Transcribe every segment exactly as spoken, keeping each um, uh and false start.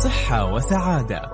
صحة وسعادة.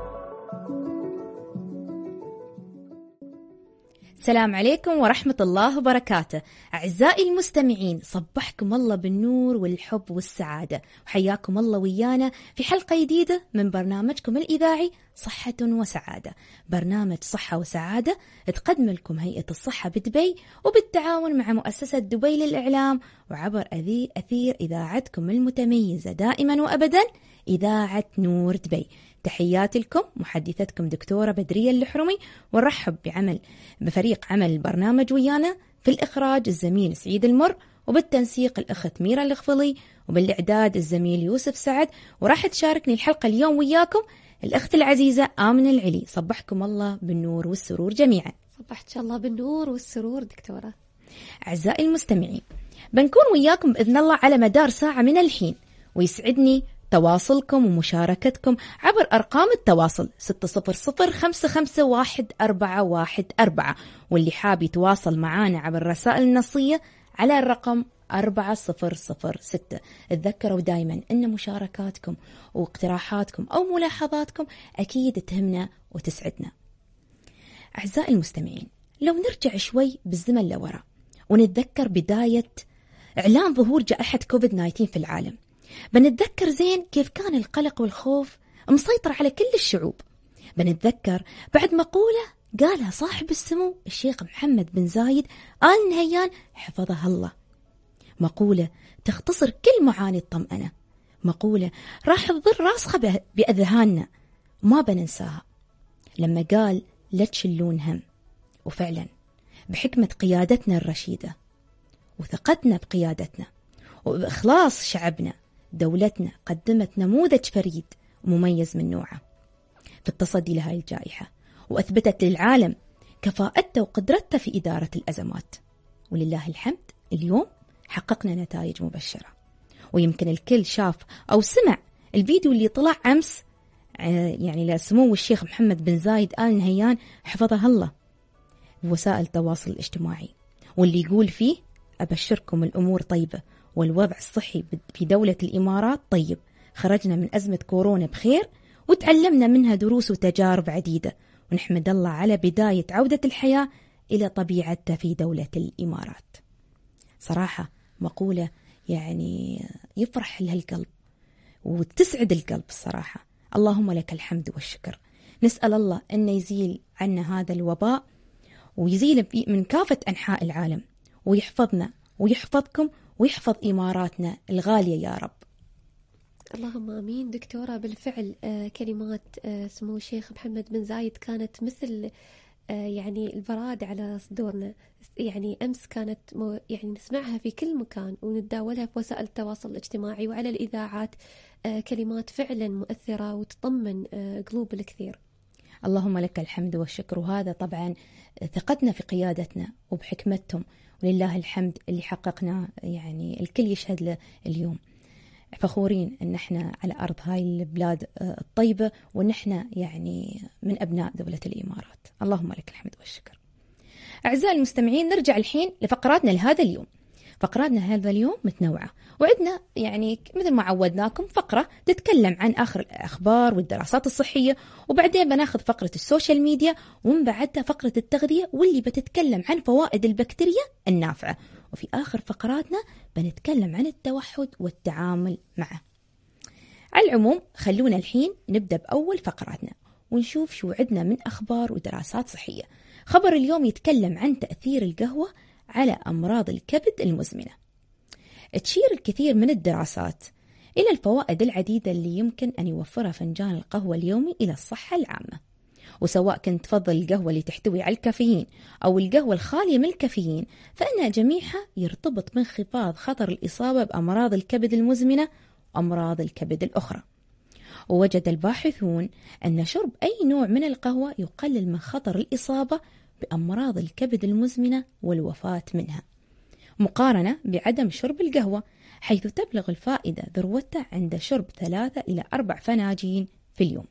السلام عليكم ورحمة الله وبركاته. أعزائي المستمعين، صبحكم الله بالنور والحب والسعادة، وحياكم الله ويانا في حلقة جديدة من برنامجكم الإذاعي صحة وسعادة. برنامج صحة وسعادة تقدم لكم هيئة الصحة بدبي وبالتعاون مع مؤسسة دبي للإعلام، وعبر أثير إذاعتكم المتميزة دائما وأبدا إذاعة نور دبي. تحياتي لكم، محدثتكم دكتورة بدرية الحرمي، ونرحب بعمل بفريق عمل البرنامج ويانا في الإخراج الزميل سعيد المر، وبالتنسيق الأخت ميرا الغفلي، وبالإعداد الزميل يوسف سعد. وراح تشاركني الحلقة اليوم وياكم الأخت العزيزة آمنة العلي. صبحكم الله بالنور والسرور جميعا. صبحت الله بالنور والسرور دكتورة. أعزائي المستمعين، بنكون وياكم بإذن الله على مدار ساعة من الحين، ويسعدني تواصلكم ومشاركتكم عبر أرقام التواصل ستة صفر صفر خمسة خمسة واحد أربعة واحد أربعة، واللي حاب يتواصل معانا عبر الرسائل النصية على الرقم أربعة صفر صفر ستة. تذكروا دايما أن مشاركاتكم واقتراحاتكم أو ملاحظاتكم أكيد تهمنا وتسعدنا. أعزائي المستمعين، لو نرجع شوي بالزمن لورا ونتذكر بداية إعلان ظهور جائحة كوفيد تسعة عشر في العالم، بنتذكر زين كيف كان القلق والخوف مسيطر على كل الشعوب. بنتذكر بعد مقولة قالها صاحب السمو الشيخ محمد بن زايد آل نهيان حفظه الله، مقولة تختصر كل معاني الطمأنة، مقولة راح تضر راسخة بأذهاننا وما بننساها، لما قال لا تشلون هم. وفعلا بحكمة قيادتنا الرشيدة وثقتنا بقيادتنا وبإخلاص شعبنا، دولتنا قدمت نموذج فريد ومميز من نوعه في التصدي لهذه الجائحة، وأثبتت للعالم كفاءتها وقدرتها في إدارة الأزمات. ولله الحمد اليوم حققنا نتائج مبشرة، ويمكن الكل شاف أو سمع الفيديو اللي طلع أمس يعني لسمو الشيخ محمد بن زايد آل نهيان حفظه الله بوسائل التواصل الاجتماعي، واللي يقول فيه أبشركم الأمور طيبة والوضع الصحي في دولة الإمارات طيب، خرجنا من أزمة كورونا بخير وتعلمنا منها دروس وتجارب عديدة، ونحمد الله على بداية عودة الحياة إلى طبيعتها في دولة الإمارات. صراحة مقولة يعني يفرح لها القلب وتسعد القلب الصراحة. اللهم لك الحمد والشكر. نسأل الله أن يزيل عنا هذا الوباء ويزيل من كافة أنحاء العالم، ويحفظنا ويحفظكم ويحفظ إماراتنا الغالية يا رب. اللهم آمين دكتورة. بالفعل آه كلمات آه سمو الشيخ محمد بن زايد كانت مثل آه يعني البراد على صدورنا، يعني أمس كانت يعني نسمعها في كل مكان ونتداولها في وسائل التواصل الاجتماعي وعلى الإذاعات، آه كلمات فعلا مؤثرة وتطمن آه قلوب الكثير. اللهم لك الحمد والشكر، وهذا طبعا ثقتنا في قيادتنا وبحكمتهم، ولله الحمد اللي حققناه يعني الكل يشهد له اليوم. فخورين ان احنا على ارض هاي البلاد الطيبة، وان احنا يعني من ابناء دولة الامارات. اللهم لك الحمد والشكر. اعزائي المستمعين، نرجع الحين لفقراتنا لهذا اليوم. فقراتنا هذا اليوم متنوعة، وعدنا يعني مثل ما عودناكم فقرة تتكلم عن آخر الأخبار والدراسات الصحية، وبعدين بناخذ فقرة السوشيال ميديا، ومن بعدها فقرة التغذية واللي بتتكلم عن فوائد البكتيريا النافعة، وفي آخر فقراتنا بنتكلم عن التوحد والتعامل معه. على العموم خلونا الحين نبدأ بأول فقراتنا ونشوف شو عدنا من أخبار ودراسات صحية. خبر اليوم يتكلم عن تأثير القهوة على أمراض الكبد المزمنة. تشير الكثير من الدراسات إلى الفوائد العديدة اللي يمكن أن يوفرها فنجان القهوة اليومي إلى الصحة العامة. وسواء كنت تفضل القهوة اللي تحتوي على الكافيين أو القهوة الخالية من الكافيين، فإن جميعها يرتبط بانخفاض خطر الإصابة بأمراض الكبد المزمنة وأمراض الكبد الأخرى. ووجد الباحثون أن شرب أي نوع من القهوة يقلل من خطر الإصابة بأمراض الكبد المزمنة والوفاة منها، مقارنة بعدم شرب القهوة، حيث تبلغ الفائدة ذروتها عند شرب ثلاثة إلى أربع فناجين في اليوم.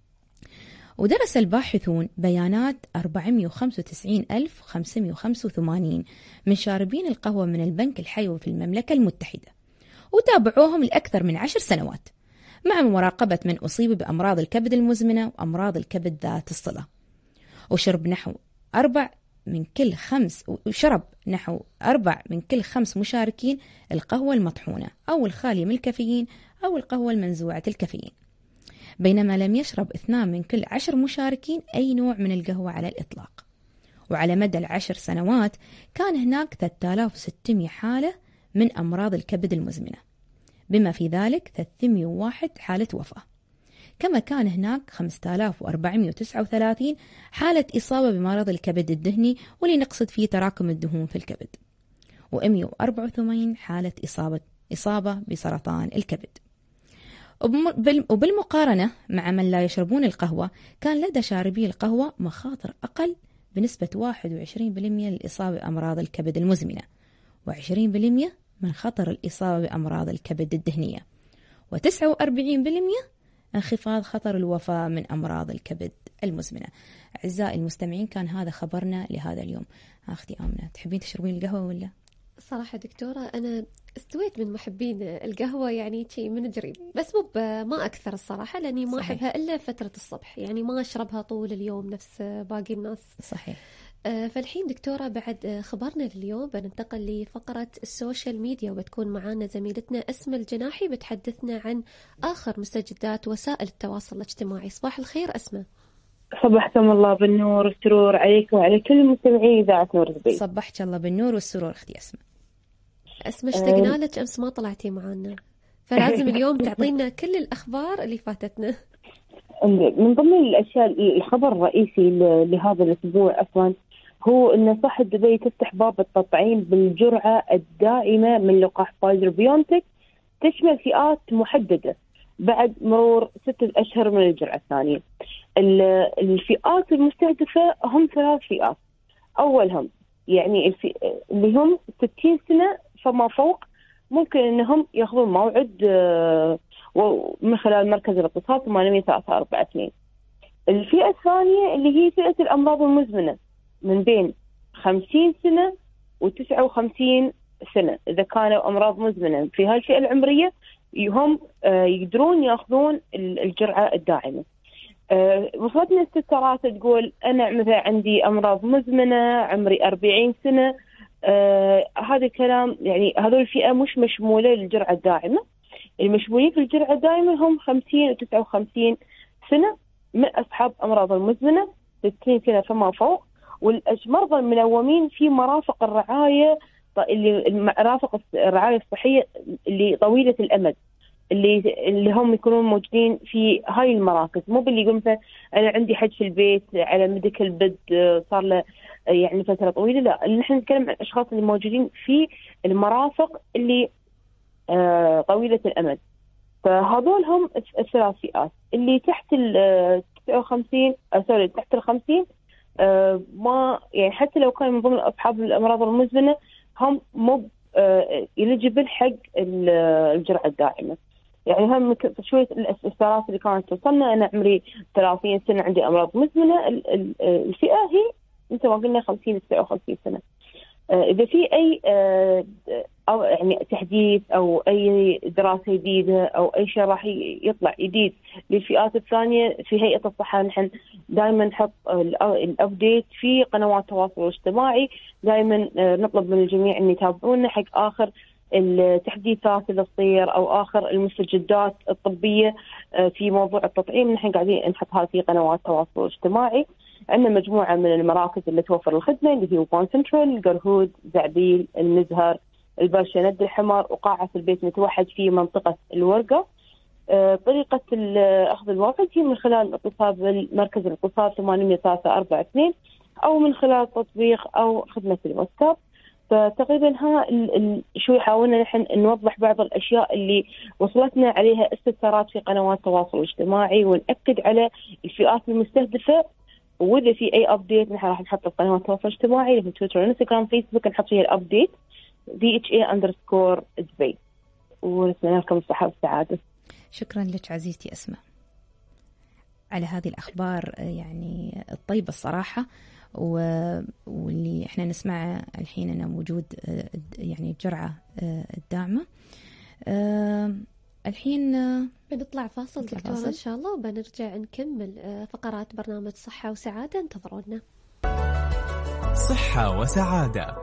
ودرس الباحثون بيانات أربعمائة وخمسة وتسعين ألف وخمسمائة وخمسة وثمانين من شاربين القهوة من البنك الحيوي في المملكة المتحدة، وتابعوهم لأكثر من عشر سنوات. مع مراقبة من أصيب بأمراض الكبد المزمنة وأمراض الكبد ذات الصلة. وشرب نحو أربع من كل خمس وشرب نحو أربع من كل خمس مشاركين القهوة المطحونة أو الخالية من الكافيين أو القهوة المنزوعة الكافيين، بينما لم يشرب اثنان من كل عشر مشاركين أي نوع من القهوة على الإطلاق. وعلى مدى العشر سنوات كان هناك ثلاثة آلاف وستمائة حالة من أمراض الكبد المزمنة، بما في ذلك ثلاثمائة وواحد حالة وفاة. كما كان هناك خمسة آلاف وأربعمائة وتسعة وثلاثين حالة إصابة بمرض الكبد الدهني، واللي نقصد فيه تراكم الدهون في الكبد، ومائة وأربعة وثمانين حالة إصابة إصابة بسرطان الكبد. وبالمقارنة مع من لا يشربون القهوة، كان لدى شاربي القهوة مخاطر أقل بنسبة واحد وعشرين بالمئة للإصابة بأمراض الكبد المزمنة، وعشرين بالمئة من خطر الإصابة بأمراض الكبد الدهنية، وتسعة وأربعين بالمئة انخفاض خطر الوفاة من أمراض الكبد المزمنة. أعزائي المستمعين، كان هذا خبرنا لهذا اليوم. أختي آمنة، تحبين تشربين القهوة ولا؟ صراحة دكتورة أنا استويت من محبين القهوة، يعني شيء من قريب، بس مو ما أكثر الصراحة، لأني ما أحبها إلا فترة الصبح، يعني ما أشربها طول اليوم نفس باقي الناس. صحيح. فالحين دكتورة بعد خبرنا اليوم بننتقل لفقرة السوشيال ميديا، وبتكون معانا زميلتنا أسماء الجناحي بتحدثنا عن آخر مستجدات وسائل التواصل الاجتماعي. صباح الخير أسماء. صبحكم الله بالنور والسرور عليكم وعلى كل مستمعي إذاعة نور الزبيب. صبحك الله بالنور والسرور أختي أسماء. أسماء اشتقنا لك، أمس ما طلعتي معنا، فلازم اليوم تعطينا كل الأخبار اللي فاتتنا. من ضمن الأشياء، الخبر الرئيسي لهذا الأسبوع أصلا هو أن صحة دبي تفتح باب التطعيم بالجرعة الدائمة من لقاح فايزر بيونتك، تشمل فئات محددة بعد مرور ستة أشهر من الجرعة الثانية. الفئات المستهدفة هم ثلاث فئات. أولهم يعني الفي... اللي هم ستين سنة فما فوق، ممكن أنهم يأخذون موعد من خلال مركز الاتصال ثمانية ثلاثة أربعة اثنين. الفئة الثانية اللي هي فئة الأمراض المزمنة من بين خمسين سنة وتسعة وخمسين سنة. إذا كانوا أمراض مزمنة في هالفئة العمرية هم يقدرون يأخذون الجرعة الداعمة. وصلتنا استفسارات تقول أنا مثلا عندي أمراض مزمنة، عمري أربعين سنة، آه هذا الكلام يعني هذول الفئة مش مشمولة للجرعة الداعمة. المشمولين في الجرعة الداعمة هم خمسين وتسعة وخمسين سنة من أصحاب أمراض المزمنة، ستين سنة فما فوق، والمرضى المنومين في مرافق الرعاية اللي مرافق الرعاية الصحية اللي طويلة الأمد، اللي اللي هم يكونون موجودين في هاي المراكز، مو باللي يقول مثلا أنا عندي حد في البيت على ميديكال بيد صار له يعني فترة طويلة. لا، نحن نتكلم عن الأشخاص اللي موجودين في المرافق اللي آه طويلة الأمد. فهذول هم الثلاث فئات. اللي تحت ال تسعة وخمسين سوري تحت ال خمسين آه ما يعني حتى لو كانوا من ضمن أصحاب الأمراض المزمنة هم مو آه يليجبل حق الجرعة الداعمة. يعني هم شوية الاستفسارات اللي كانت توصلنا، أنا عمري ثلاثين سنة عندي أمراض مزمنة، الفئة هي مثل ما قلنا خمسين تسعة وخمسين سنة. إذا في أي أو يعني تحديث أو أي دراسة جديدة أو أي شيء راح يطلع جديد للفئات الثانية، في هيئة الصحة نحن دائما نحط الأبديت في قنوات التواصل الاجتماعي. دائما نطلب من الجميع أن يتابعونا حق آخر التحديثات اللي تصير أو آخر المستجدات الطبية في موضوع التطعيم. نحن قاعدين نحطها في قنوات التواصل الاجتماعي. عندنا مجموعة من المراكز اللي توفر الخدمة اللي هي وان سنترال، قرهود، زعبيل، المزهر، الباشا، ند الحمر، وقاعة البيت متوحد في منطقة الورقة. طريقة أخذ الموعد هي من خلال الاتصال بالمركز الاتصال ثمانية ثلاثة أربعة اثنين أو من خلال تطبيق أو خدمة الواتساب. فتقريبا ها شوي حاولنا نحن نوضح بعض الأشياء اللي وصلتنا عليها استفسارات في قنوات التواصل الاجتماعي، ونأكد على الفئات المستهدفة. وإذا في أي أبديت نحن راح نحط في قنوات التواصل الاجتماعي في تويتر انستغرام فيسبوك، نحط فيها الأبديت دي اتش اي underscore دبي. ونتمنى لكم الصحة والسعادة. شكرا لك عزيزتي أسماء على هذه الأخبار يعني الطيبة الصراحة، واللي احنا نسمع الحين أنه موجود يعني الجرعة الداعمة. الحين بنطلع فاصل دكتورة إن شاء الله، وبنرجع نكمل فقرات برنامج صحة وسعادة. انتظرونا. صحة وسعادة.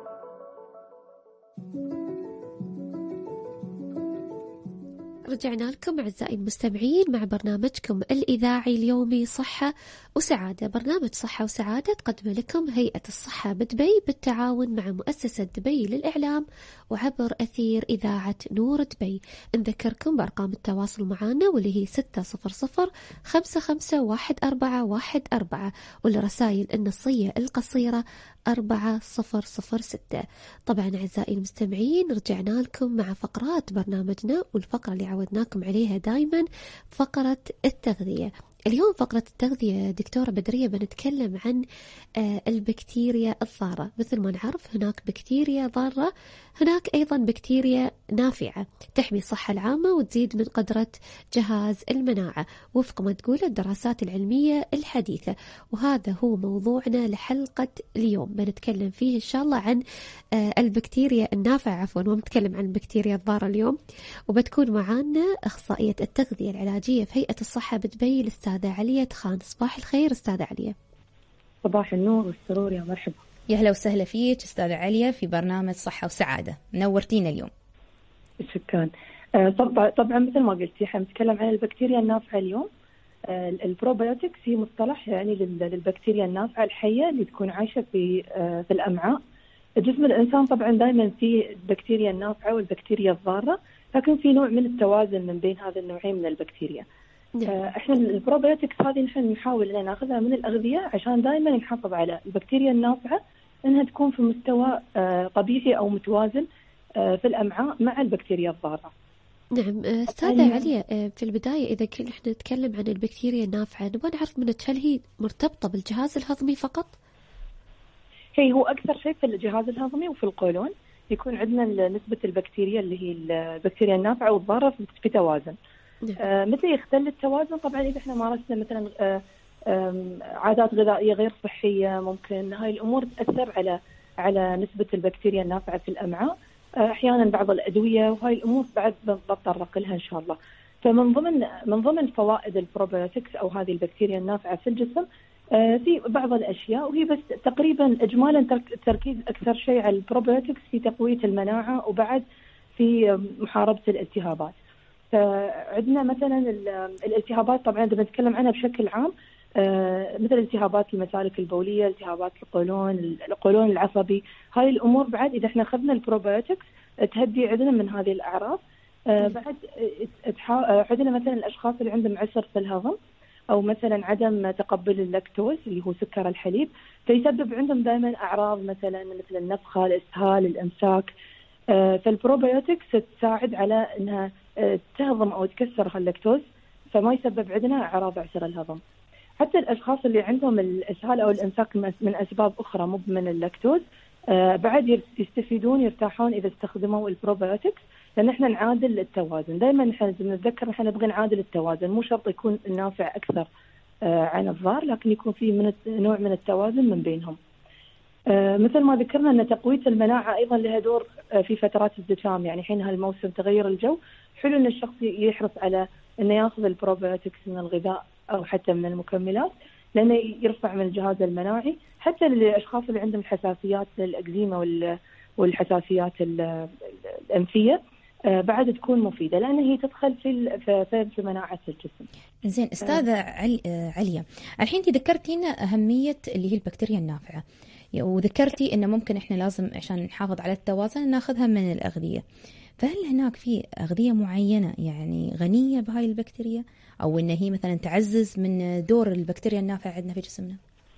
رجعنا لكم أعزائي المستمعين مع برنامجكم الإذاعي اليومي صحة وسعادة. برنامج صحة وسعادة تقدم لكم هيئة الصحة بدبي بالتعاون مع مؤسسة دبي للإعلام وعبر أثير إذاعة نور دبي. نذكركم بأرقام التواصل معنا واللي هي ستة صفر صفر خمسة خمسة واحد أربعة واحد أربعة، والرسائل النصية القصيرة أربعة صفر صفر ستة. طبعا أعزائي المستمعين رجعنا لكم مع فقرات برنامجنا، والفقرة اللي عودناكم عليها دايما فقرة التغذية. اليوم فقرة التغذية دكتورة بدرية بنتكلم عن البكتيريا الضارة. مثل ما نعرف هناك بكتيريا ضارة، هناك أيضا بكتيريا نافعة تحمي الصحة العامة وتزيد من قدرة جهاز المناعة وفق ما تقول الدراسات العلمية الحديثة. وهذا هو موضوعنا لحلقة اليوم، بنتكلم فيه إن شاء الله عن البكتيريا النافعة عفوا، ونتكلم عن البكتيريا الضارة اليوم. وبتكون معانا أخصائية التغذية العلاجية في هيئة الصحة بدبي الأستاذة عليا تخان. صباح الخير أستاذة عليا. صباح النور والسرور، يا مرحبا. يا هلا وسهلا فيك أستاذة عليا في برنامج صحة وسعادة، منورتينا اليوم. شكرا. طبعا طبعا مثل ما قلتي حنتكلم عن البكتيريا النافعة اليوم. البروبيوتكس هي مصطلح يعني للبكتيريا النافعة الحية اللي تكون عايشة في في الأمعاء. جسم الإنسان طبعا دائما فيه البكتيريا النافعة والبكتيريا الضارة، لكن في نوع من التوازن من بين هذا النوعين من البكتيريا. احنا البروبيوتكس هذه نحن نحاول ان ناخذها من الاغذيه عشان دائما نحافظ على البكتيريا النافعه انها تكون في مستوى طبيعي او متوازن في الامعاء مع البكتيريا الضاره. نعم استاذه عليا، في البدايه اذا كنا احنا نتكلم عن البكتيريا النافعه نبغى نعرف منك هل هي مرتبطه بالجهاز الهضمي فقط؟ هي هو اكثر شيء في الجهاز الهضمي وفي القولون يكون عندنا نسبه البكتيريا اللي هي البكتيريا النافعه والضاره في توازن. آه مثل يختل التوازن طبعا إذا احنا مارسنا مثلا آه عادات غذائية غير صحية، ممكن هاي الأمور تأثر على على نسبة البكتيريا النافعة في الأمعاء. آه أحيانا بعض الأدوية وهاي الأمور بعد بنتطرق لها إن شاء الله. فمن ضمن من ضمن فوائد البروبيوتكس أو هذه البكتيريا النافعة في الجسم آه في بعض الأشياء، وهي بس تقريبا إجمالا التركيز أكثر شيء على البروبيوتكس في تقوية المناعة وبعد في محاربة الالتهابات. فعندنا مثلا الالتهابات طبعا اذا بنتكلم عنها بشكل عام مثل التهابات المسالك البوليه، التهابات القولون، القولون العصبي، هاي الامور بعد اذا احنا اخذنا البروبيوتكس تهدي عندنا من هذه الاعراض. بعد عندنا مثلا الاشخاص اللي عندهم عسر في الهضم او مثلا عدم تقبل اللاكتوز اللي هو سكر الحليب، فيسبب عندهم دائما اعراض مثلا مثل النفخه، الاسهال، الامساك. فالبروبيوتكس تساعد على انها تهضم او تكسر هاللاكتوز فما يسبب عندنا اعراض عسر الهضم. حتى الاشخاص اللي عندهم الاسهال او الامساك من اسباب اخرى مو من اللاكتوز بعد يستفيدون يرتاحون اذا استخدموا البروبيوتكس، لان احنا نعادل التوازن. دائما احنا نتذكر احنا نبغى نعادل التوازن، مو شرط يكون النافع اكثر عن الضار، لكن يكون في من نوع من التوازن من بينهم. آه مثل ما ذكرنا أن تقوية المناعة أيضا لها دور آه في فترات الزكام، يعني حين هالموسم تغير الجو حلو أن الشخص يحرص على أنه يأخذ البروبيوتكس من الغذاء أو حتى من المكملات، لأنه يرفع من الجهاز المناعي. حتى للأشخاص اللي عندهم حساسيات للأكزيما والحساسيات الأنفية آه بعد تكون مفيدة، لأن هي تدخل في في, في مناعة الجسم. زين أستاذة علي عليا، الحين ذكرتينا أهمية اللي هي البكتيريا النافعة، وذكرتي إنه ممكن إحنا لازم عشان نحافظ على التوازن ناخذها من الأغذية، فهل هناك في أغذية معينة يعني غنية بهاي البكتيريا أو إن هي مثلا تعزز من دور البكتيريا النافعة عندنا في جسمنا؟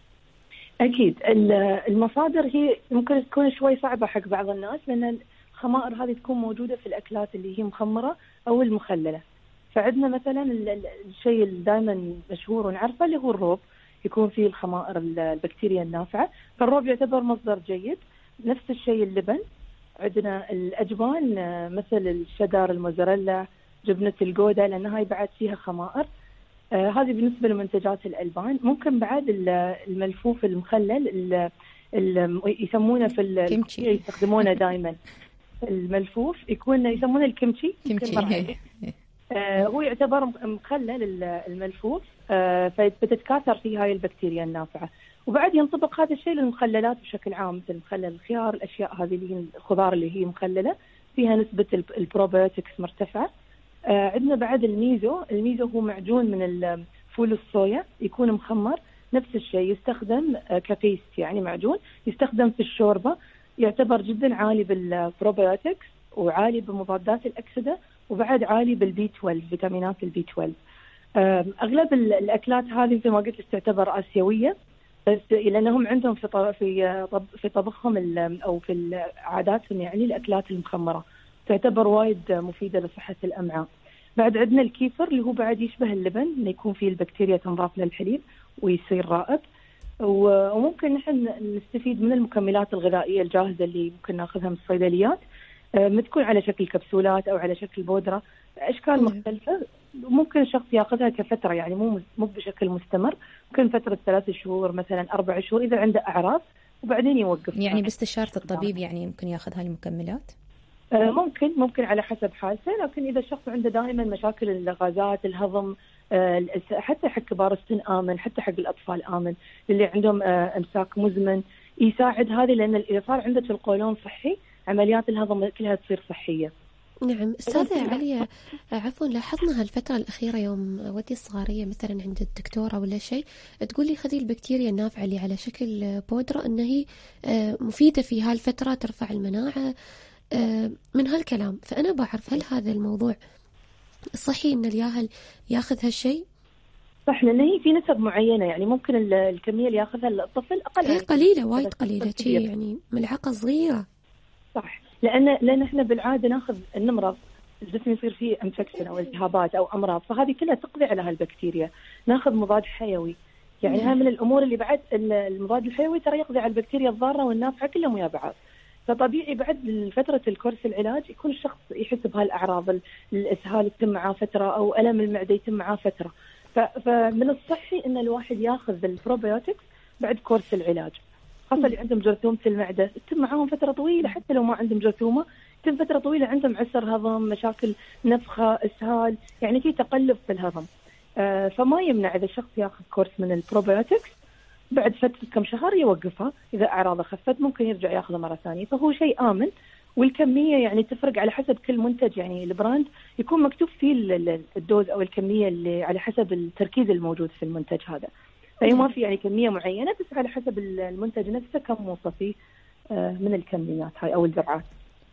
أكيد المصادر هي ممكن تكون شوي صعبة حق بعض الناس، لأن الخمائر هذه تكون موجودة في الأكلات اللي هي مخمرة أو المخللة. فعندنا مثلا الشيء اللي دائما مشهور ونعرفه اللي هو الروب، يكون فيه الخمائر البكتيريا النافعة، فالروب يعتبر مصدر جيد. نفس الشيء اللبن، عندنا الأجبان مثل الشدر، الموزاريلا، جبنة الجودة، لأن هاي بعد فيها خمائر. آه هذه بالنسبة لمنتجات الألبان. ممكن بعد الملفوف المخلل اللي يسمونه في الكيمياء يستخدمونه دائما الملفوف يكون يسمونه الكيمتشي. كيمتشي آه هو يعتبر مخلل الملفوف، آه فتتكاثر فيه هاي البكتيريا النافعة. وبعد ينطبق هذا الشيء للمخللات بشكل عام، مثل مخلل الخيار، الأشياء هذه اللي هي الخضار اللي هي مخللة فيها نسبة البروبيوتكس مرتفعة. آه عندنا بعد الميزو. الميزو هو معجون من الفول الصويا، يكون مخمر، نفس الشيء يستخدم آه كبيست، يعني معجون يستخدم في الشوربة، يعتبر جدا عالي بالبروبيوتكس وعالي بمضادات الأكسدة، وبعد عالي بالبي اثنا عشر، فيتامينات البي اثنا عشر. أغلب الأكلات هذه مثل ما قلت تعتبر آسيوية، بس لأنهم عندهم في في في طبخهم أو في عاداتهم يعني الأكلات المخمرة تعتبر وايد مفيدة لصحة الأمعاء. بعد عندنا الكيفر اللي هو بعد يشبه اللبن، إنه يكون فيه البكتيريا تنضاف للحليب ويصير رائب. وممكن نحن نستفيد من المكملات الغذائية الجاهزة اللي ممكن ناخذها من الصيدليات، تكون على شكل كبسولات أو على شكل بودرة، أشكال مختلفة. ممكن الشخص ياخذها كفترة، يعني مو مو بشكل مستمر، ممكن فترة ثلاث شهور مثلا أربع شهور إذا عنده أعراض، وبعدين يوقف. يعني باستشارة الطبيب يعني ممكن ياخذ هاي المكملات؟ آه ممكن ممكن على حسب حالته، لكن إذا الشخص عنده دائما مشاكل الغازات، الهضم، آه حتى حق كبار السن آمن، حتى حق الأطفال آمن، اللي عندهم آه إمساك مزمن يساعد هذه، لأن إذا صار عنده القولون صحي عمليات الهضم كلها تصير صحية. نعم أستاذة عليا، عفوا لاحظنا هالفترة الأخيرة يوم ودي الصغارية مثلا عند الدكتورة ولا شيء تقول لي خذي البكتيريا النافعة اللي على شكل بودرة، إن هي مفيدة في هالفترة، ترفع المناعة من هالكلام. فأنا بعرف هل هذا الموضوع صحي إن الياهل ياخذ هالشيء؟ صح، لأن هي في نسب معينة، يعني ممكن الكمية اللي ياخذها الطفل أقل، هي قليلة وايد قليلة، شيء يعني ملعقة صغيرة. صح، لأن لأن إحنا بالعادة ناخذ النمرض، الجسم يصير فيه انفكشن أو التهابات أو أمراض، فهذه كلها تقضي على هالبكتيريا. ناخذ مضاد حيوي، يعني هاي من الأمور اللي بعد المضاد الحيوي ترى يقضي على البكتيريا الضارة والنافعة كلهم ويا بعض. فطبيعي بعد فترة الكورس العلاج يكون الشخص يحس بهالأعراض، الإسهال يتم معاه فترة، أو ألم المعدة يتم معاه فترة. فمن الصحي إن الواحد ياخذ البروبيوتكس بعد كورس العلاج، خاصة اللي عندهم جرثومة المعدة تتم معاهم فترة طويلة، حتى لو ما عندهم جرثومة تتم فترة طويلة، عندهم عسر هضم، مشاكل نفخة، إسهال، يعني في تقلب في الهضم. آه فما يمنع إذا الشخص ياخذ كورس من البروبيوتكس بعد فترة كم شهر يوقفها، إذا أعراضه خفت ممكن يرجع ياخذها مرة ثانية. فهو شيء آمن، والكمية يعني تفرق على حسب كل منتج، يعني البراند يكون مكتوب فيه الدوز أو الكمية اللي على حسب التركيز الموجود في المنتج هذا. فهي ما في يعني كمية معينة، بس على حسب المنتج نفسه كم موصى فيه من الكميات هاي أو الجرعات.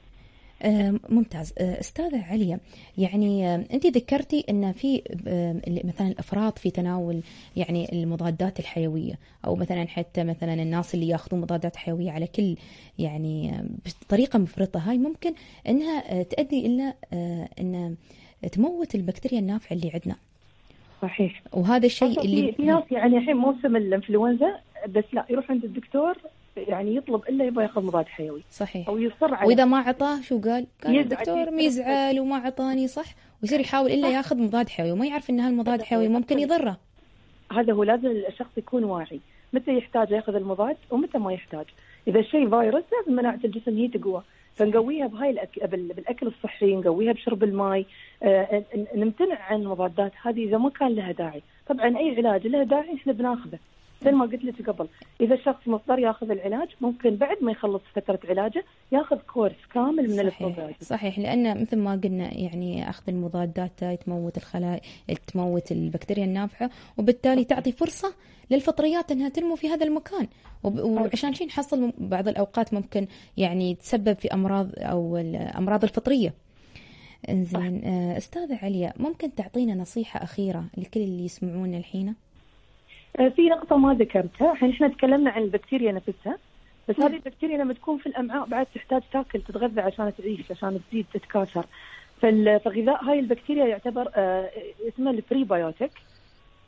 ممتاز. أستاذة عليا، يعني أنت ذكرتي أن في مثلا الأفراط في تناول يعني المضادات الحيوية، أو مثلا حتى مثلا الناس اللي يأخذون مضادات حيوية على كل يعني بطريقة مفرطة، هاي ممكن أنها تؤدي إلى أن تموت البكتيريا النافعة اللي عندنا. صحيح. وهذا الشيء اللي في ناس يعني الحين موسم الانفلونزا، بس لا يروح عند الدكتور يعني يطلب إلا يبغى ياخذ مضاد حيوي. صحيح. أو يصر على، وإذا ما عطاه شو قال؟ قال الدكتور ميزعل وما عطاني، صح؟ ويصير يحاول إلا ياخذ مضاد حيوي وما يعرف إن هالمضاد حيوي ممكن يضره. هذا هو، لازم الشخص يكون واعي متى يحتاج ياخذ المضاد ومتى ما يحتاج. إذا الشيء فيروس لازم مناعة الجسم هي تقوى، فنقويها بهاي الأك... بالأكل الصحي، نقويها بشرب الماء، آه نمتنع عن المضادات هذه إذا ما كان لها داعي. طبعا أي علاج له داعي إحنا بناخذه، مثل ما قلت لك قبل. إذا الشخص مضطر ياخذ العلاج ممكن بعد ما يخلص فترة علاجه ياخذ كورس كامل من البروبيوتكس. صحيح، لأن مثل ما قلنا يعني أخذ المضادات تموت الخلايا، تموت البكتيريا النافعة، وبالتالي تعطي فرصة للفطريات أنها تنمو في هذا المكان، وعشان شيء نحصل بعض الأوقات ممكن يعني تسبب في أمراض أو الأمراض الفطرية. إنزين أستاذة عليا، ممكن تعطينا نصيحة أخيرة لكل اللي يسمعون الحين؟ في نقطة ما ذكرتها، الحين احنا تكلمنا عن البكتيريا نفسها، بس هذه البكتيريا لما تكون في الأمعاء بعد تحتاج تاكل تتغذى عشان تعيش، عشان تزيد تتكاثر. فغذاء هاي البكتيريا يعتبر اسمه البريبيوتيك،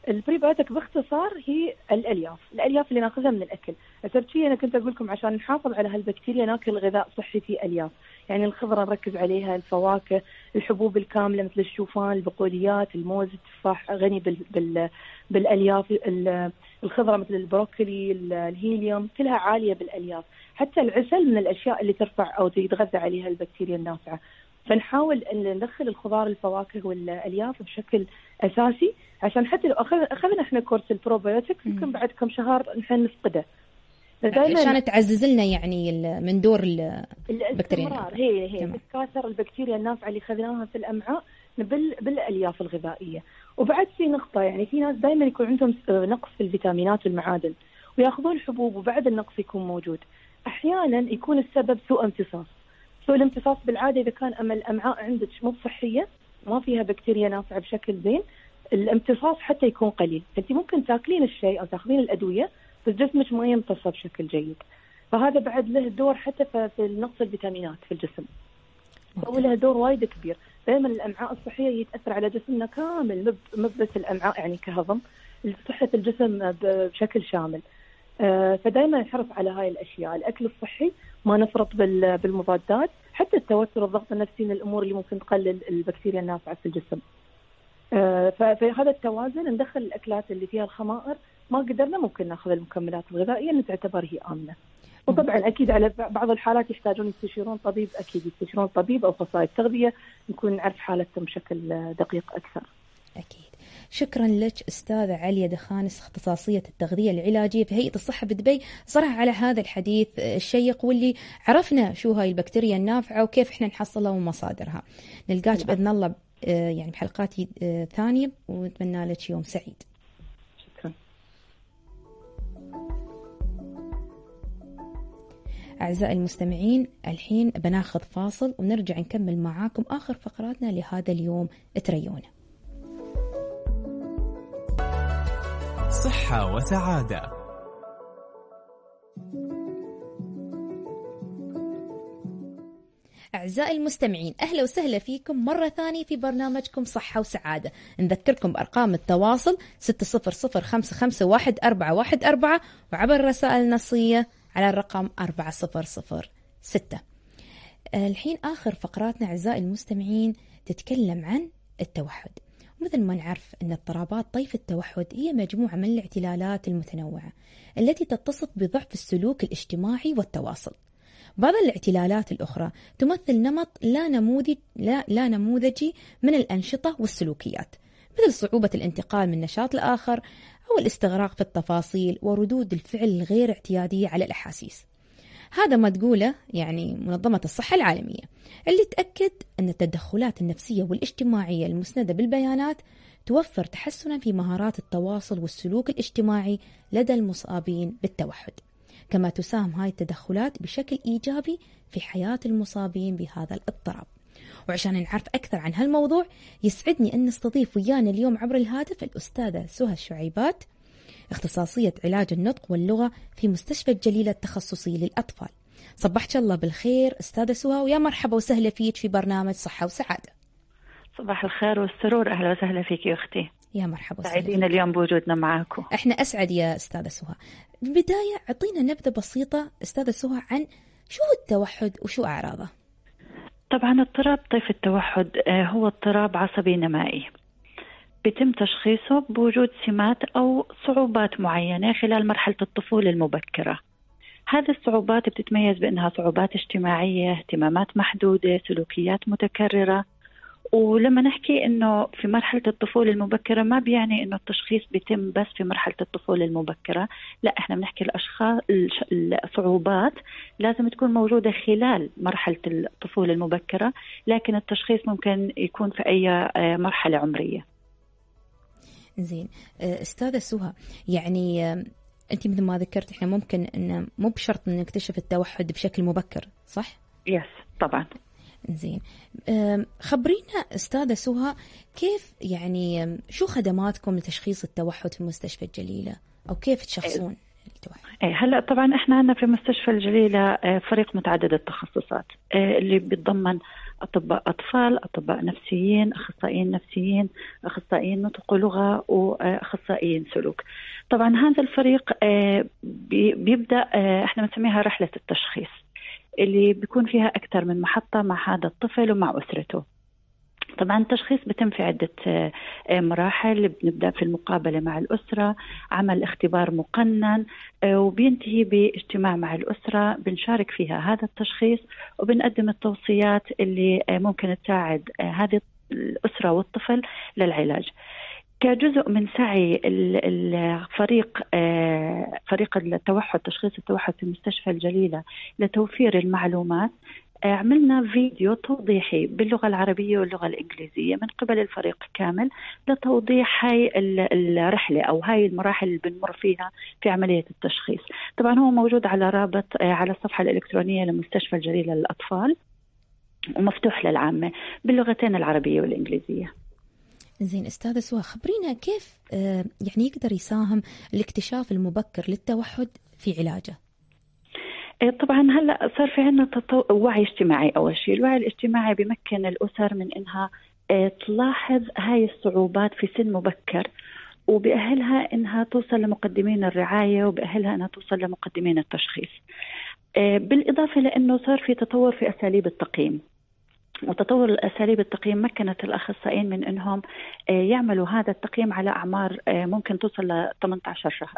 البريبيوتيك باختصار هي الالياف، الالياف اللي ناخذها من الاكل. التركية انا كنت اقول لكم عشان نحافظ على هالبكتيريا ناكل غذاء صحي فيه الياف، يعني الخضره نركز عليها، الفواكه، الحبوب الكامله مثل الشوفان، البقوليات، الموز، التفاح غني بال بال بالالياف، الخضره مثل البروكلي، الهيليوم كلها عاليه بالالياف. حتى العسل من الاشياء اللي ترفع او تتغذى عليها البكتيريا النافعه. فنحاول ان ندخل الخضار الفواكه والالياف بشكل اساسي، عشان حتى لو اخذنا احنا كورس البروبيوتكس يمكن بعد كم شهر نحن نفقده. عشان تعزز لنا يعني من دور البكتيريا النافعه، هي هي تتكاثر البكتيريا النافعه اللي اخذناها في الامعاء بال بالالياف الغذائيه. وبعد في نقطه، يعني في ناس دائما يكون عندهم نقص في الفيتامينات والمعادن وياخذون حبوب وبعد النقص يكون موجود. احيانا يكون السبب سوء امتصاص. سوء الامتصاص بالعاده اذا كان الامعاء عندك مو صحيه ما فيها بكتيريا نافعه بشكل زين، الامتصاص حتى يكون قليل، فانت ممكن تاكلين الشيء او تاخذين الادويه بس جسمك ما يمتص بشكل جيد. فهذا بعد له دور حتى في نقص الفيتامينات في الجسم، فهو له دور وايد كبير. دائما الامعاء الصحيه يتاثر على جسمنا كامل، مو بس الامعاء يعني كهضم، صحه الجسم بشكل شامل. فدائما نحرص على هاي الاشياء، الاكل الصحي، ما نفرط بالمضادات، حتى التوتر والضغط النفسي من الامور اللي ممكن تقلل البكتيريا النافعه في الجسم. ففي هذا التوازن ندخل الاكلات اللي فيها الخمائر، ما قدرنا ممكن ناخذ المكملات الغذائيه اللي تعتبر هي امنه. وطبعا اكيد على بعض الحالات يحتاجون يستشيرون طبيب، اكيد يستشيرون طبيب او اخصائي تغذيه نكون نعرف حالتهم بشكل دقيق اكثر. اكيد. شكرا لك استاذه عليا دخانس، اختصاصيه التغذيه العلاجيه في هيئه الصحه بدبي، صراحه على هذا الحديث الشيق واللي عرفنا شو هاي البكتيريا النافعه وكيف احنا نحصلها ومصادرها. نلقاك باذن الله يعني بحلقات ثانيه، ونتمنى لك يوم سعيد. شكرا. أعزائي المستمعين، الحين بناخذ فاصل ونرجع نكمل معاكم آخر فقراتنا لهذا اليوم. اتريونا. صحة وسعادة. أعزائي المستمعين، أهلا وسهلا فيكم مرة ثانية في برنامجكم صحة وسعادة. نذكركم بأرقام التواصل ستة صفر صفر خمسة خمسة واحد أربعة واحد أربعة وعبر الرسائل النصية على الرقم أربعة صفر صفر ستة. الحين آخر فقراتنا أعزائي المستمعين تتكلم عن التوحد. مثل ما نعرف أن اضطرابات طيف التوحد هي مجموعة من الاعتلالات المتنوعة التي تتصف بضعف السلوك الاجتماعي والتواصل. بعض الاعتلالات الأخرى تمثل نمط لا نموذج لا, لا نموذجي من الأنشطة والسلوكيات، مثل صعوبة الانتقال من نشاط لآخر أو الاستغراق في التفاصيل وردود الفعل الغير اعتيادية على الأحاسيس. هذا ما تقوله يعني منظمة الصحة العالمية، اللي تأكد أن التدخلات النفسية والاجتماعية المسندة بالبيانات توفر تحسنا في مهارات التواصل والسلوك الاجتماعي لدى المصابين بالتوحد. كما تساهم هاي التدخلات بشكل إيجابي في حياة المصابين بهذا الاضطراب. وعشان نعرف أكثر عن هالموضوع يسعدني أن نستضيف ويانا اليوم عبر الهاتف الأستاذة سهى الشعيبات، اختصاصية علاج النطق واللغة في مستشفى الجليلة التخصصي للأطفال. صبحك الله بالخير أستاذة سهى، ويا مرحبا وسهلا فيك في برنامج صحة وسعادة. صباح الخير والسرور، أهلا وسهلا فيك يا أختي. يا مرحبا، سعيدين اليوم بوجودنا معاكم. احنا أسعد يا أستاذة سهى. بالبداية أعطينا نبذة بسيطة أستاذة سهى عن شو التوحد وشو أعراضه. طبعا اضطراب طيف التوحد هو اضطراب عصبي نمائي، بيتم تشخيصه بوجود سمات أو صعوبات معينة خلال مرحلة الطفولة المبكرة. هذه الصعوبات بتتميز بأنها صعوبات اجتماعية، اهتمامات محدودة، سلوكيات متكررة. ولما نحكي إنه في مرحلة الطفولة المبكرة ما بيعني إنه التشخيص بيتم بس في مرحلة الطفولة المبكرة، لا، إحنا بنحكي الأشخاص الصعوبات لازم تكون موجودة خلال مرحلة الطفولة المبكرة، لكن التشخيص ممكن يكون في أي مرحلة عمرية. زين أستاذة سهى، يعني أنت مثل ما ذكرت إحنا ممكن إن مو بشرط إن نكتشف التوحد بشكل مبكر، صح؟ يس طبعا. زين، خبرينا أستاذة سهى كيف يعني شو خدماتكم لتشخيص التوحد في مستشفى الجليلة، أو كيف تشخصون التوحد؟ هلا طبعا إحنا عندنا في مستشفى الجليلة فريق متعدد التخصصات اللي بيتضمن أطباء أطفال، أطباء نفسيين، أخصائيين نفسيين، أخصائيين نطق ولغة، وأخصائيين سلوك. طبعا هذا الفريق بيبدأ احنا بنسميها رحلة التشخيص، اللي بيكون فيها أكثر من محطة مع هذا الطفل ومع أسرته. طبعا التشخيص بتم في عدة مراحل، بنبدأ في المقابلة مع الأسرة، عمل اختبار مقنن، وبينتهي باجتماع مع الأسرة بنشارك فيها هذا التشخيص، وبنقدم التوصيات اللي ممكن تساعد هذه الأسرة والطفل للعلاج. كجزء من سعي الفريق فريق التوحد، تشخيص التوحد في مستشفى الجليلة لتوفير المعلومات، عملنا فيديو توضيحي باللغة العربية واللغة الإنجليزية من قبل الفريق كامل لتوضيح هاي الرحلة أو هاي المراحل اللي بنمر فيها في عملية التشخيص. طبعا هو موجود على رابط على الصفحة الإلكترونية لمستشفى الجليلة للأطفال، ومفتوح للعامة باللغتين العربية والإنجليزية. زين أستاذة سواء، خبرينا كيف يعني يقدر يساهم الاكتشاف المبكر للتوحد في علاجه؟ طبعا هلا صار في عندنا تطو... وعي اجتماعي. اول شيء الوعي الاجتماعي بيمكن الاسر من انها تلاحظ هاي الصعوبات في سن مبكر، وبأهلها انها توصل لمقدمين الرعايه، وبأهلها انها توصل لمقدمين التشخيص. بالاضافه لانه صار في تطور في اساليب التقييم، وتطور الأساليب التقييم مكنت الأخصائيين من أنهم يعملوا هذا التقييم على أعمار ممكن توصل ل ثمانية عشر شهر.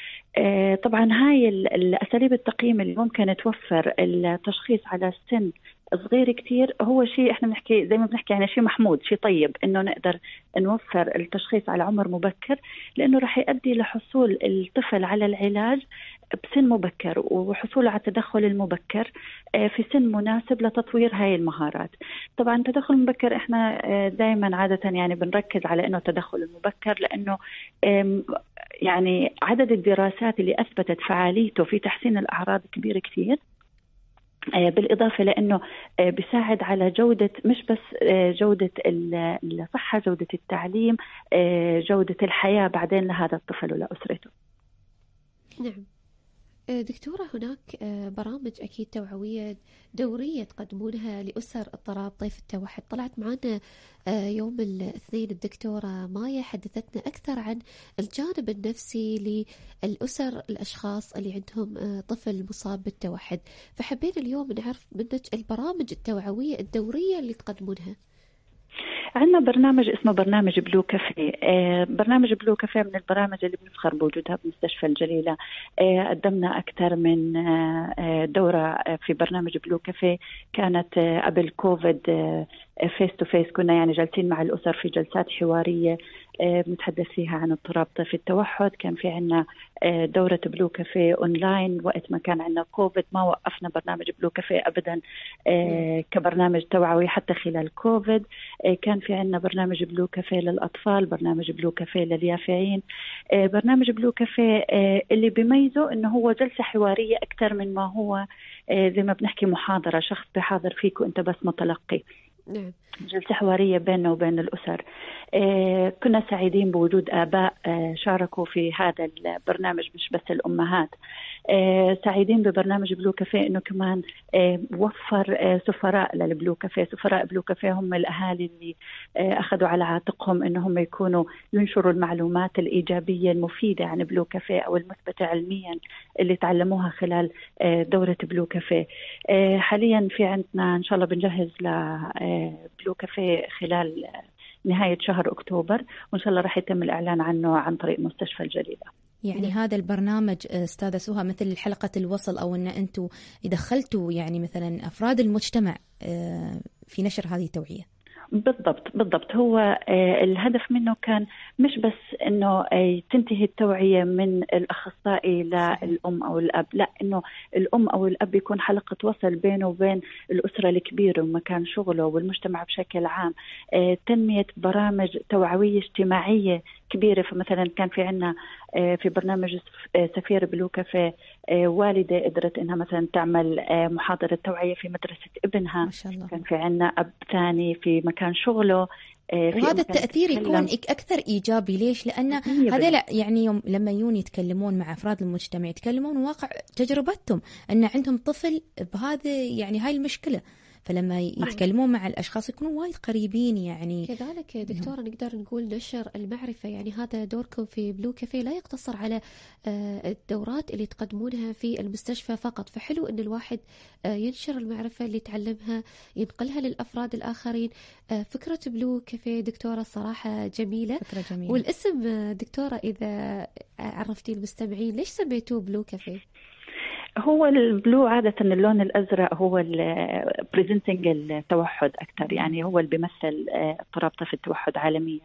طبعا هاي الأساليب التقييم اللي ممكن توفر التشخيص على سن صغير كتير، هو شيء احنا بنحكي زي ما بنحكي يعني شيء محمود، شيء طيب انه نقدر نوفر التشخيص على عمر مبكر، لانه راح يؤدي لحصول الطفل على العلاج بسن مبكر، وحصوله على التدخل المبكر في سن مناسب لتطوير هاي المهارات. طبعا التدخل المبكر احنا دائما عادة يعني بنركز على انه التدخل المبكر، لانه يعني عدد الدراسات اللي اثبتت فعاليته في تحسين الاعراض كبير كتير، بالإضافة لأنه بيساعد على جودة مش بس جودة الصحة، جودة التعليم، جودة الحياة بعدين لهذا الطفل ولأسرته. نعم دكتورة، هناك برامج أكيد توعوية دورية تقدمونها لأسر اضطراب طيف التوحد. طلعت معنا يوم الاثنين الدكتورة مايا، حدثتنا أكثر عن الجانب النفسي للأسر الأشخاص اللي عندهم طفل مصاب بالتوحد، فحبينا اليوم نعرف منك البرامج التوعوية الدورية اللي تقدمونها. عندنا برنامج اسمه برنامج بلو كافيه. آه برنامج بلو كافيه من البرامج اللي بنفخر بوجودها بمستشفى الجليلة. آه قدمنا أكثر من آه دورة في برنامج بلو كافيه، كانت آه قبل كوفيد آه فيس تو فيس، كنا يعني جالسين مع الأسر في جلسات حوارية آه بنتحدث فيها عن اضطراب طيف التوحد. كان في عنا آه دورة بلو كافيه أونلاين وقت ما كان عنا كوفيد، ما وقفنا برنامج بلو كافيه أبدا آه كبرنامج توعوي حتى خلال كوفيد. آه كان في عنا برنامج بلو كافيه للأطفال، برنامج بلو كافيه لليافعين. آه برنامج بلو كافيه آه اللي بيميزه إنه هو جلسة حوارية أكثر من ما هو آه زي ما بنحكي محاضرة، شخص بحاضر فيك وأنت بس متلقي. نعم. جلسة حوارية بيننا وبين الأسر. آه كنا سعيدين بوجود آباء آه شاركوا في هذا البرنامج، مش بس الأمهات. آه سعيدين ببرنامج بلو كافيه إنه كمان آه وفر آه سفراء للبلو كافيه. سفراء بلو كافيه هم الأهالي اللي آه أخذوا على عاتقهم إنهم يكونوا ينشروا المعلومات الإيجابية المفيدة عن بلو كافيه أو المثبتة علميا اللي تعلموها خلال آه دورة بلو كافيه. آه حاليا في عندنا إن شاء الله بنجهز ل آه بلو كافيه خلال نهاية شهر أكتوبر، وإن شاء الله راح يتم الإعلان عنه عن طريق مستشفى الجليلة. يعني م. هذا البرنامج أستاذة سهى مثل حلقة الوصل، أو أن أنتم دخلتوا يعني مثلا أفراد المجتمع في نشر هذه التوعية. بالضبط بالضبط. هو آه الهدف منه كان مش بس انه آه تنتهي التوعية من الاخصائي للام او الاب، لا، انه الام او الاب يكون حلقة وصل بينه وبين الاسرة الكبيرة ومكان شغله والمجتمع بشكل عام. آه تنمية برامج توعوية اجتماعية كبيرة. فمثلا كان في عنا آه في برنامج آه سفير بلو كافيه آه والدة قدرت انها مثلا تعمل آه محاضرة توعية في مدرسة ابنها. ما شاء الله. كان في عنا اب ثاني في مكان شغله. وهذا التأثير يكون أكثر إيجابي. ليش؟ لأن هذا لا يعني يوم لما يون يتكلمون مع أفراد المجتمع يتكلمون واقع تجربتهم أن عندهم طفل بهذا يعني هاي المشكلة، فلما يتكلمون مع الأشخاص يكونوا وايد قريبين. يعني كذلك دكتورة نقدر نقول نشر المعرفة، يعني هذا دوركم في بلو كافيه لا يقتصر على الدورات اللي تقدمونها في المستشفى فقط، فحلو أن الواحد ينشر المعرفة اللي تعلمها ينقلها للأفراد الآخرين. فكرة بلو كافيه دكتورة الصراحة جميلة. فكرة جميلة. والاسم دكتورة إذا عرفتي المستمعين ليش سميتوه بلو كافيه؟ هو البلو عادة اللون الأزرق هو البريزنتنج التوحد أكثر، يعني هو اللي بيمثل اضطراب طيف التوحد عالميا.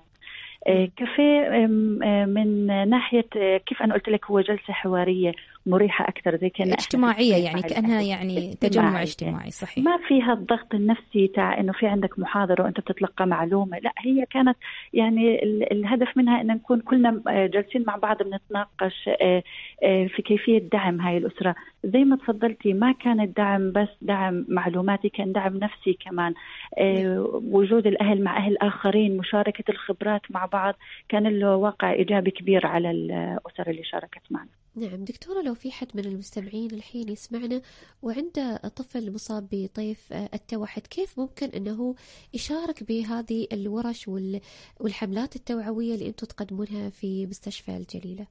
كافيه من ناحية كيف أنا قلت لك هو جلسة حوارية مريحة أكثر، زي كأنها اجتماعية، يعني كأنها يعني تجمع اجتماعي. صحيح. ما فيها الضغط النفسي تاع إنه في عندك محاضرة وأنت بتتلقى معلومة، لا هي كانت يعني الهدف منها إن نكون كلنا جالسين مع بعض بنتناقش في كيفية دعم هاي الأسرة. زي ما تفضلتي ما كان الدعم بس دعم معلوماتي، كان دعم نفسي كمان، وجود الأهل مع أهل آخرين، مشاركة الخبرات مع بعض، كان له واقع إيجابي كبير على الأسر اللي شاركت معنا. نعم دكتورة، لو في حد من المستمعين الحين يسمعنا وعنده طفل مصاب بطيف التوحد، كيف ممكن أنه يشارك بهذه الورش والحملات التوعوية اللي أنتم تقدمونها في مستشفى الجليلة؟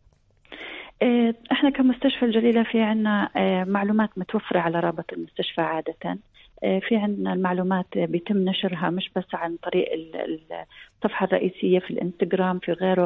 احنا كمستشفى الجليلة في عنا معلومات متوفرة على رابط المستشفى عادة. في عندنا المعلومات بيتم نشرها مش بس عن طريق الصفحة الرئيسية في الانستغرام، في غيره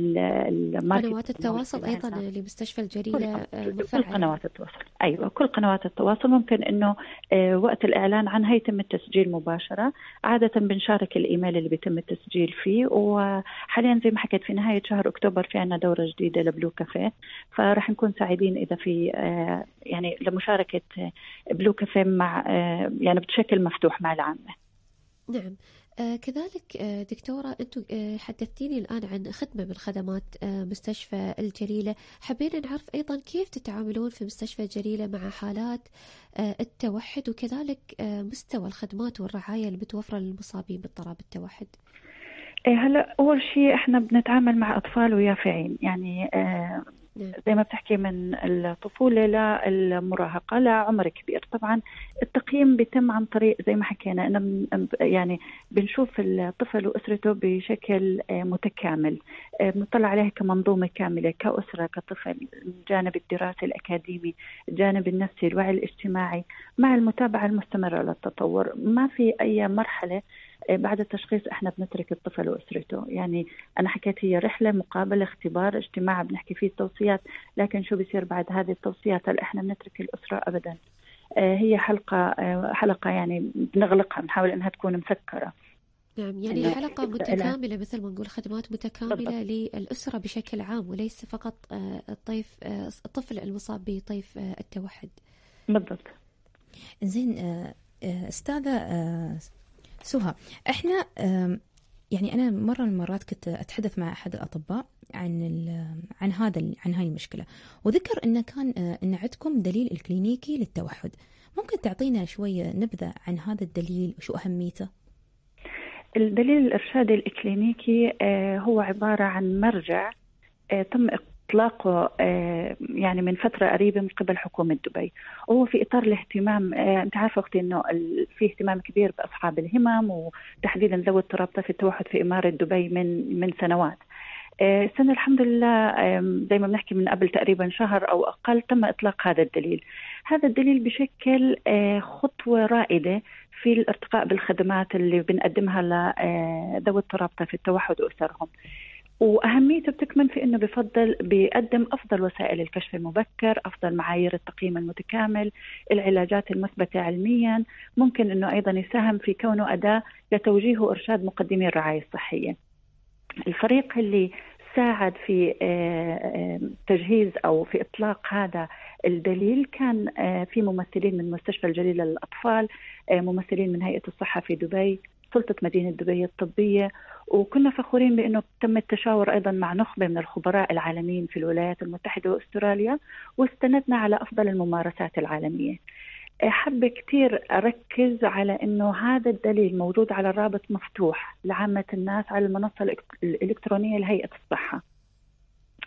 قنوات التواصل أيضا لمستشفى الجليلة كل قنوات التواصل. أيوة كل قنوات التواصل ممكن إنه وقت الإعلان عنها يتم التسجيل مباشرة. عادة بنشارك الإيميل اللي بيتم التسجيل فيه. وحاليا زي ما حكيت في نهاية شهر أكتوبر في عنا دورة جديدة لبلو كافيه، فرح نكون سعيدين إذا في يعني لمشاركة بلو كافيه مع يعني بشكل مفتوح مع العامة. نعم. آه كذلك آه دكتورة أنتم آه حدثتيني الآن عن خدمة من خدمات آه مستشفى الجليلة، حبينا نعرف أيضا كيف تتعاملون في مستشفى الجليلة مع حالات آه التوحد، وكذلك آه مستوى الخدمات والرعاية المتوفرة للمصابين باضطراب التوحد. هلا أول شيء إحنا بنتعامل مع أطفال ويافعين، يعني آه زي ما بتحكي من الطفولة للمراهقة لعمر كبير. طبعا التقييم بيتم عن طريق زي ما حكينا إن يعني بنشوف الطفل وأسرته بشكل متكامل، بنطلع عليه كمنظومة كاملة كأسرة كطفل، الجانب الدراسي الأكاديمي، الجانب النفسي، الوعي الاجتماعي، مع المتابعة المستمرة للتطور. ما في أي مرحلة بعد التشخيص احنا بنترك الطفل واسرته. يعني انا حكيت هي رحله، مقابله، اختبار، اجتماع بنحكي فيه توصيات، لكن شو بيصير بعد هذه التوصيات؟ هل احنا بنترك الاسره؟ ابدا. آه هي حلقه آه حلقه يعني بنغلقها، بنحاول انها تكون مسكره. نعم، يعني حلقه متكامله مثل ما نقول، خدمات متكامله للاسره بشكل عام وليس فقط آه الطيف آه الطفل المصاب بطيف آه التوحد. بالضبط. زين آه استاذه آه سهى، احنا يعني انا مره من المرات كنت اتحدث مع احد الاطباء عن عن هذا عن هاي المشكله، وذكر انه كان ان عندكم دليل الكلينيكي للتوحد. ممكن تعطينا شويه نبذه عن هذا الدليل وشو اهميته؟ الدليل الارشادي الكلينيكي هو عباره عن مرجع تم إطلاقه يعني من فترة قريبة من قبل حكومة دبي، وهو في إطار الاهتمام. أنت عارفة أختي إنه في اهتمام كبير بأصحاب الهمم وتحديدا ذوي اضطراب طيف التوحد في إمارة دبي من من سنوات. السنة الحمد لله زي ما بنحكي من قبل تقريبا شهر أو أقل تم إطلاق هذا الدليل. هذا الدليل بشكل خطوة رائدة في الارتقاء بالخدمات اللي بنقدمها لذوي اضطراب طيف التوحد وأسرهم. وأهميته بتكمن في أنه بفضل بيقدم أفضل وسائل الكشف المبكر، أفضل معايير التقييم المتكامل، العلاجات المثبتة علميا. ممكن أنه أيضا يساهم في كونه أداة لتوجيه وإرشاد مقدمي الرعاية الصحية. الفريق اللي ساعد في تجهيز أو في إطلاق هذا الدليل كان في ممثلين من مستشفى الجليلة للأطفال، ممثلين من هيئة الصحة في دبي، سلطة مدينة دبي الطبية، وكنا فخورين بأنه تم التشاور أيضا مع نخبة من الخبراء العالميين في الولايات المتحدة وأستراليا، واستندنا على أفضل الممارسات العالمية. حب كتير أركز على أنه هذا الدليل موجود على الرابط مفتوح لعامة الناس على المنصة الإلكترونية لهيئة الصحة.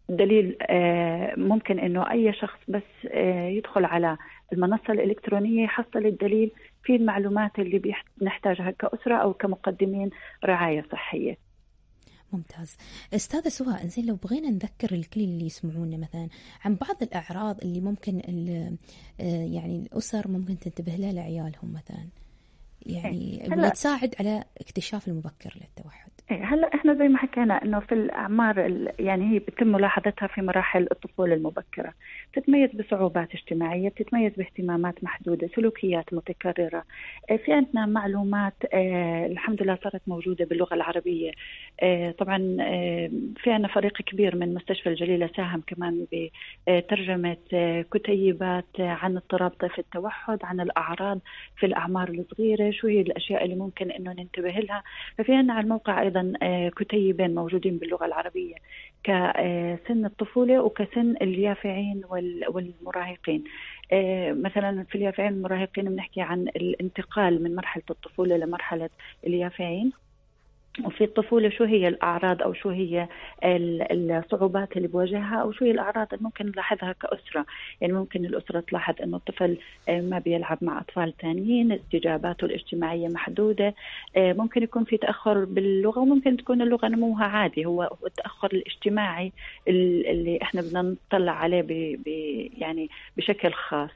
دليل ممكن إنه أي شخص بس يدخل على المنصة الإلكترونية يحصل الدليل في المعلومات اللي نحتاجها كأسرة أو كمقدمين رعاية صحية. ممتاز. أستاذة سهى، إنزين لو بغينا نذكر الكل اللي يسمعونا مثلا عن بعض الأعراض اللي ممكن يعني الأسر ممكن تنتبه لها لعيالهم مثلا، يعني اللي تساعد على اكتشاف المبكر للتوحد. هلا احنا زي ما حكينا انه في الاعمار يعني هي بتم ملاحظتها في مراحل الطفوله المبكره، تتميز بصعوبات اجتماعيه، بتتميز باهتمامات محدوده، سلوكيات متكرره. في عندنا معلومات آه الحمد لله صارت موجوده باللغه العربيه. آه طبعا آه في عندنا فريق كبير من مستشفى الجليله ساهم كمان بترجمه آه كتيبات عن اضطراب طيف التوحد، عن الاعراض في الاعمار الصغيره، شو هي الاشياء اللي ممكن انه ننتبه لها. ففي عندنا على الموقع ايضا كتيبين موجودين باللغة العربية كسن الطفولة وكسن اليافعين والمراهقين. مثلا في اليافعين والمراهقين بنحكي عن الانتقال من مرحلة الطفولة لمرحلة اليافعين، وفي الطفولة شو هي الأعراض أو شو هي الصعوبات اللي بواجهها أو شو هي الأعراض اللي ممكن نلاحظها كأسرة. يعني ممكن الأسرة تلاحظ أنه الطفل ما بيلعب مع أطفال تانيين، استجاباته الاجتماعية محدودة، ممكن يكون في تأخر باللغة، وممكن تكون اللغة نموها عادي، هو التأخر الاجتماعي اللي احنا بدنا نطلع عليه ب يعني بشكل خاص.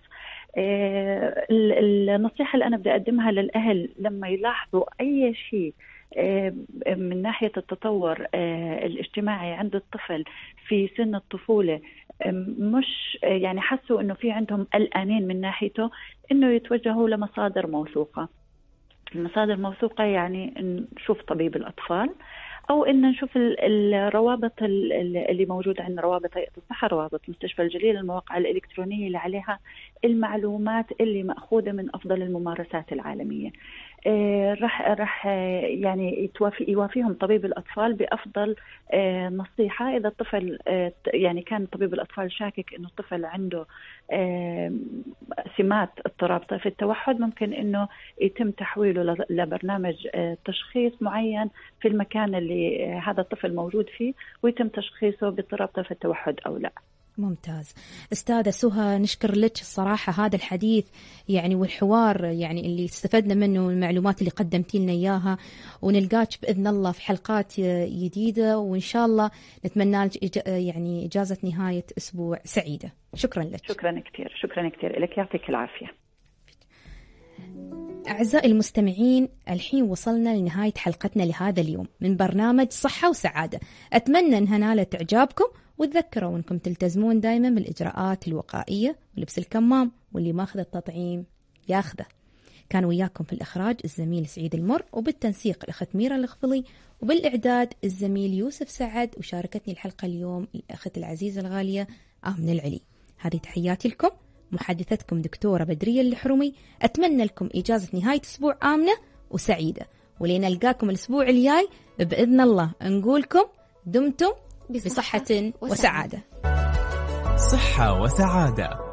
النصيحة اللي أنا بدي أقدمها للأهل لما يلاحظوا أي شيء من ناحية التطور الاجتماعي عند الطفل في سن الطفولة، مش يعني حسوا إنه في عندهم قلقانين من ناحيته، إنه يتوجهوا لمصادر موثوقة. المصادر موثوقة يعني نشوف طبيب الأطفال، أو إن نشوف الروابط اللي موجودة عندنا، روابط هيئة الصحة، روابط مستشفى الجليل، المواقع الإلكترونية اللي عليها المعلومات اللي مأخوذة من أفضل الممارسات العالمية. آه رح رح آه يعني يتوافي يوافيهم طبيب الأطفال بأفضل آه نصيحة. إذا الطفل آه يعني كان طبيب الأطفال شاكك إنه الطفل عنده آه سمات اضطراب طيف التوحد، ممكن إنه يتم تحويله لبرنامج آه تشخيص معين في المكان اللي آه هذا الطفل موجود فيه، ويتم تشخيصه باضطراب طيف التوحد أو لا. ممتاز. أستاذة سهى، نشكر لك الصراحة هذا الحديث يعني والحوار يعني اللي استفدنا منه والمعلومات اللي قدمتي لنا إياها، ونلقاك بإذن الله في حلقات جديدة، وإن شاء الله نتمنى لك يعني إجازة نهاية أسبوع سعيدة. شكرا لك. شكرا كثير، شكرا كثير لك، يعطيك العافية. أعزائي المستمعين، الحين وصلنا لنهاية حلقتنا لهذا اليوم من برنامج صحة وسعادة. أتمنى أنها نالت إعجابكم، وتذكروا أنكم تلتزمون دائما بالإجراءات الوقائية ولبس الكمام، واللي ماخذ التطعيم ياخذه. كان وياكم في الإخراج الزميل سعيد المر، وبالتنسيق الأخت ميرا الخفضي، وبالإعداد الزميل يوسف سعد، وشاركتني الحلقة اليوم الأخت العزيزة الغالية آمنة العلي. هذه تحياتي لكم، محدثتكم دكتورة بدرية الحرمي. أتمنى لكم إجازة نهاية أسبوع آمنة وسعيدة، ولنلقاكم الأسبوع الجاي بإذن الله. نقولكم دمتم بصحة وسعادة. صحة وسعادة.